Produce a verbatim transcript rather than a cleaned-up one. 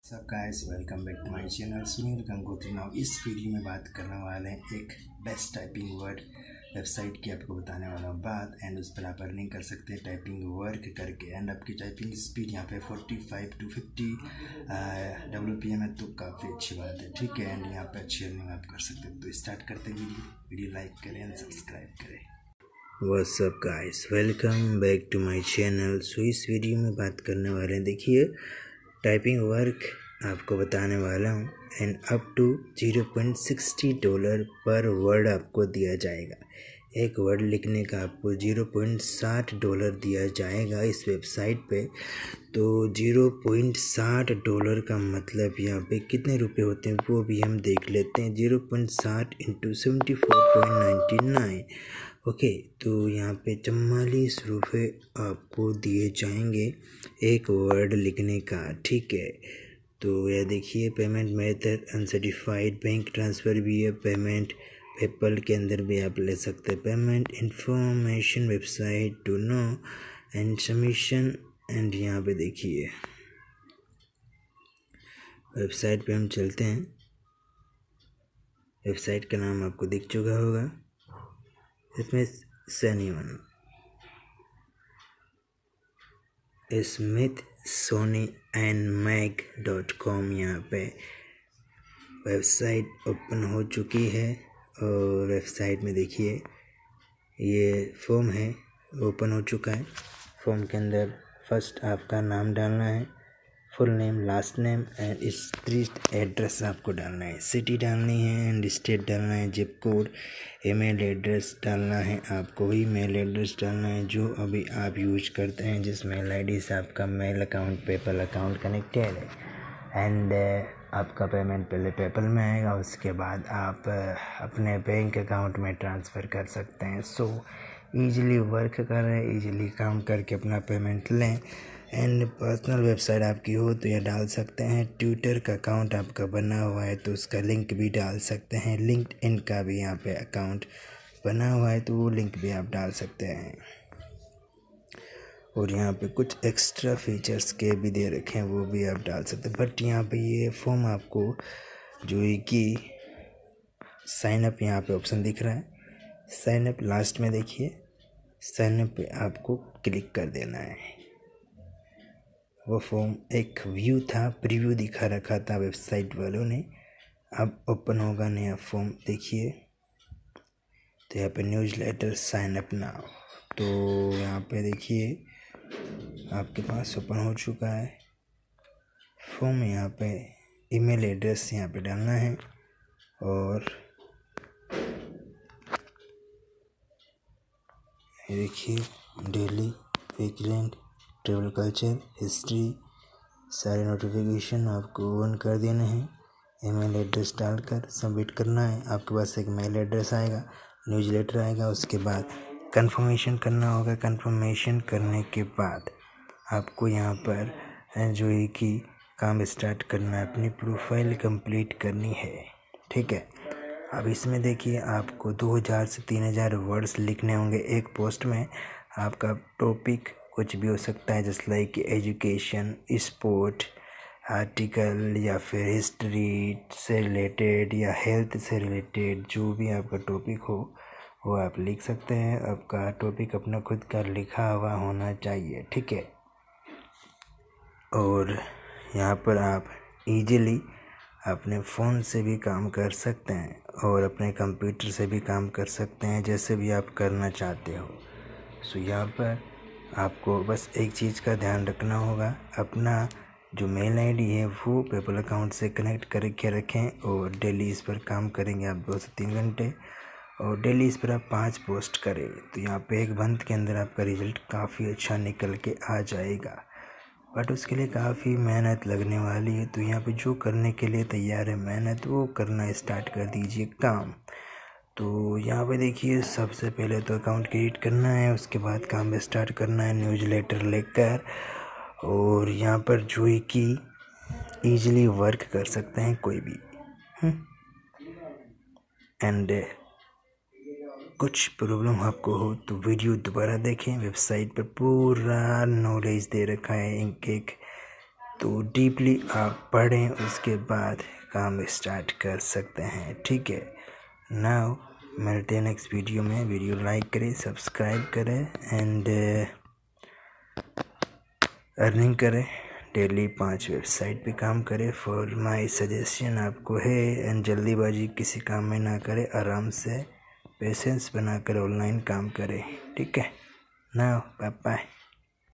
सब guys welcome back to my channel Sunil Gangotri. Now इस video में बात करने वाले हैं एक बेस्ट टाइपिंग वर्ड वेबसाइट की आपको बताने वाला हूँ बात एंड उस पर आप अर्निंग कर सकते हैं टाइपिंग वर्क करके। एंड आपकी टाइपिंग स्पीड यहाँ पे पैंतालीस टू पचास डब्ल्यू पी एम है तो काफ़ी अच्छी बात है, ठीक है। एंड यहाँ पे अच्छी अर्निंग आप कर सकते हैं। तो स्टार्ट करते हैं वीडियो वीडियो लाइक करें एंड सब्सक्राइब करें। What's up guys, welcome back to my channel. So इस वीडियो में बात करने वाले हैं, देखिए टाइपिंग वर्क आपको बताने वाला हूँ and up to zero point six zero dollar per word आपको दिया जाएगा। एक वर्ड लिखने का आपको ज़ीरो पॉइंट साठ डॉलर दिया जाएगा इस वेबसाइट पे। तो ज़ीरो पॉइंट साठ डॉलर का मतलब यहाँ पे कितने रुपए होते हैं वो भी हम देख लेते हैं। ज़ीरो पॉइंट साठ into seventy four point ninety nine okay, तो यहाँ पे चवालीस रुपये आपको दिए जाएंगे एक वर्ड लिखने का, ठीक है। तो यह देखिए payment method uncertified bank transfer भी है, पेमेंट पेपल के अंदर भी आप ले सकते हैं, payment information website to know and submission. And यहाँ पे देखिए वेबसाइट पे हम चलते हैं। वेबसाइट का नाम आपको दिख चुका होगा, इसमें सैनियन Smithsonian mag dot com यहाँ पे वेबसाइट ओपन हो चुकी है। और वेबसाइट में देखिए ये फॉर्म है, ओपन हो चुका है। फॉर्म के अंदर फर्स्ट आपका नाम डालना है, full name, last name and street address आपको डालना है, सिटी डालनी है एंड स्टेट डालना है, जिप कोड, ईमेल एड्रेस डालना है, आपको ही मेल एड्रेस डालना है जो अभी आप यूज करते हैं, जिस मेल आई डी से आपका mail account PayPal account connected है। एंड आपका पेमेंट पहले पेपल में आएगा, उसके बाद आप अपने बैंक अकाउंट में ट्रांसफ़र कर सकते हैं। सो ईजिली वर्क कर रहे हैं, ईजिली काम करके अपना पेमेंट लें। एंड पर्सनल वेबसाइट आपकी हो तो यह डाल सकते हैं, ट्विटर का अकाउंट आपका बना हुआ है तो उसका लिंक भी डाल सकते हैं, लिंक्डइन का भी यहाँ पे अकाउंट बना हुआ है तो वो लिंक भी आप डाल सकते हैं। और यहाँ पे कुछ एक्स्ट्रा फीचर्स के भी दे रखे हैं वो भी आप डाल सकते हैं। बट यहाँ पे ये फॉर्म आपको जो है कि साइन अप यहाँ पे ऑप्शन दिख रहा है, साइन अप लास्ट में देखिए, साइन अप पे आपको क्लिक कर देना है। वो फॉर्म एक व्यू था, प्रीव्यू दिखा रखा था वेबसाइट वालों ने, अब ओपन होगा नया फॉर्म देखिए। तो यहाँ पे newsletter sign up now, तो यहाँ पे देखिए आपके पास ओपन हो चुका है फॉर्म। यहाँ पे ईमेल एड्रेस यहाँ पे डालना है और ये देखिए daily, weekend, travel, culture, history, सारे नोटिफिकेशन आपको ऑन कर देने हैं। ईमेल एड्रेस डालकर सबमिट करना है, आपके पास एक मेल एड्रेस आएगा, न्यूज़ लेटर आएगा, उसके बाद कंफर्मेशन करना होगा। कंफर्मेशन करने के बाद आपको यहाँ पर जो है कि काम स्टार्ट करना है, अपनी प्रोफाइल कंप्लीट करनी है, ठीक है। अब इसमें देखिए आपको दो हज़ार से तीन हज़ार वर्ड्स लिखने होंगे एक पोस्ट में। आपका टॉपिक कुछ भी हो सकता है, जैसे लाइक एजुकेशन, स्पोर्ट, आर्टिकल या फिर हिस्ट्री से रिलेटेड या हेल्थ से रिलेटेड, जो भी आपका टॉपिक हो वो आप लिख सकते हैं। आपका टॉपिक अपना खुद का लिखा हुआ होना चाहिए, ठीक है। और यहाँ पर आप इजीली अपने फ़ोन से भी काम कर सकते हैं और अपने कंप्यूटर से भी काम कर सकते हैं, जैसे भी आप करना चाहते हो। सो यहाँ पर आपको बस एक चीज़ का ध्यान रखना होगा, अपना जो मेल आईडी है वो पेपल अकाउंट से कनेक्ट करके रखें और डेली इस पर काम करेंगे आप दो से तीन घंटे, और डेली इस पर आप पाँच पोस्ट करें तो यहाँ पे एक मंथ के अंदर आपका रिज़ल्ट काफ़ी अच्छा निकल के आ जाएगा। बट उसके लिए काफ़ी मेहनत लगने वाली है, तो यहाँ पे जो करने के लिए तैयार है मेहनत, वो करना स्टार्ट कर दीजिए काम। तो यहाँ पे देखिए सबसे पहले तो अकाउंट क्रिएट करना है, उसके बाद काम स्टार्ट करना है न्यूज़ लेटर लेकर। और यहाँ पर जो है कि ईजिली वर्क कर सकते हैं कोई भी। एंड कुछ प्रॉब्लम आपको हो तो वीडियो दोबारा देखें, वेबसाइट पर पूरा नॉलेज दे रखा है, एक एक तो डीपली आप पढ़ें, उसके बाद काम स्टार्ट कर सकते हैं। ठीक है, नाउ मिलते हैं नेक्स्ट वीडियो में। वीडियो लाइक करें, सब्सक्राइब करें एंड अर्निंग करें। डेली पांच वेबसाइट पे काम करें। फॉर माय सजेशन आपको है, एंड जल्दीबाजी किसी काम में ना करें, आराम से पेशेंस बनाकर ऑनलाइन काम करें। ठीक है, नाउ बाय बाय।